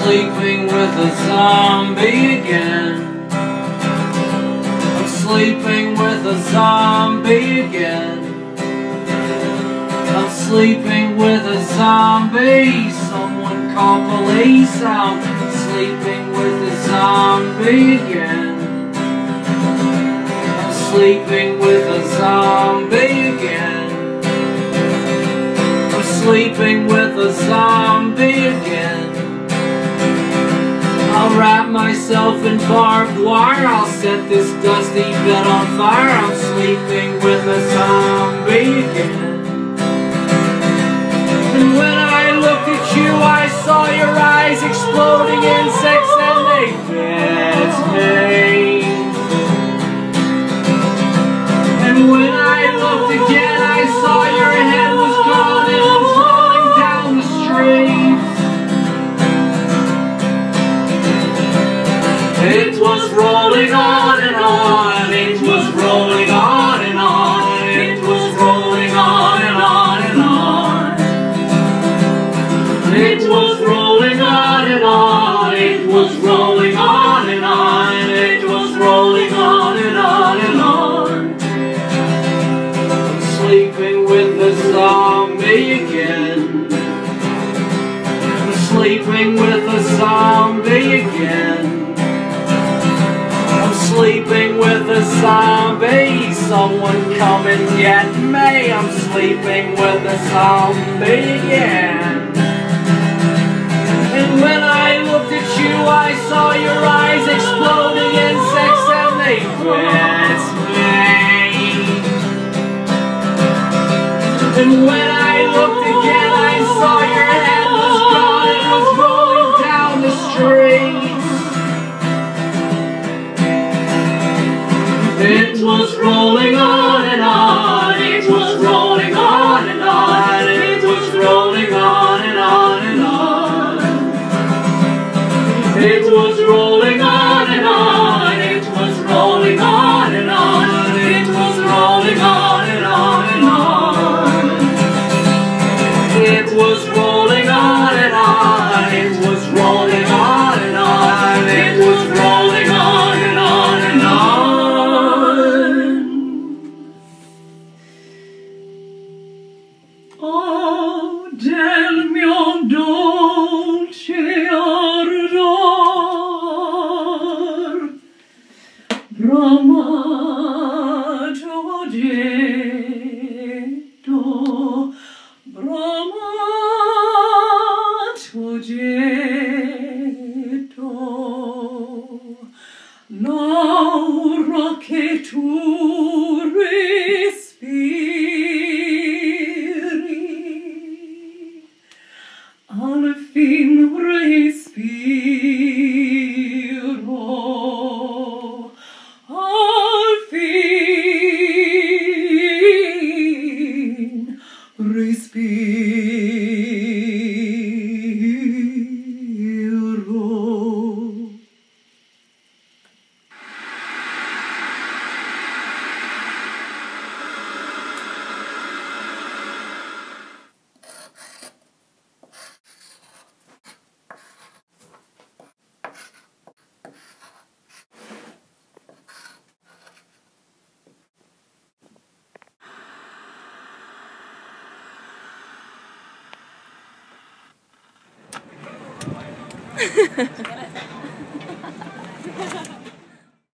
sleeping with a zombie again. I'm sleeping with a zombie again. I'm sleeping with a zombie. Someone call police. I'm sleeping with a zombie again. I'm sleeping with a zombie again. I'm sleeping with a zombie again. I'll wrap myself in barbed wire. I'll set this dusty bed on fire. I'm sleeping with a zombie again. And when I looked at you, I saw your eyes exploding in sex, and they fit me. And when I looked again, I saw your head was gone and it was rolling down the street. It was rolling on and on, it was rolling on and on, it was rolling on and on and on. It was rolling on and on, it was rolling on and on, it was rolling on and on and on. I'm sleeping with a zombie again. I'm sleeping with a zombie again. I'm sleeping with a zombie. Someone come and get me. I'm sleeping with a zombie again. And when I looked at you, I saw your eyes exploding in sex, and they fit me. And when I looked again, I saw your head was gone and was rolling down the street. It was rolling on and on, it was rolling on and on, it was rolling on and on and on. It was rolling on and on, it was rolling on and on, it was rolling on and on and on. It was rolling on and on, it was rolling on and on, it was rolling on and on and on. Oh, del mio dolce ardor, bramato getto, bramato getto, l'aura che tu respiri, al fin respiro, al fin respiro. Ha ha ha.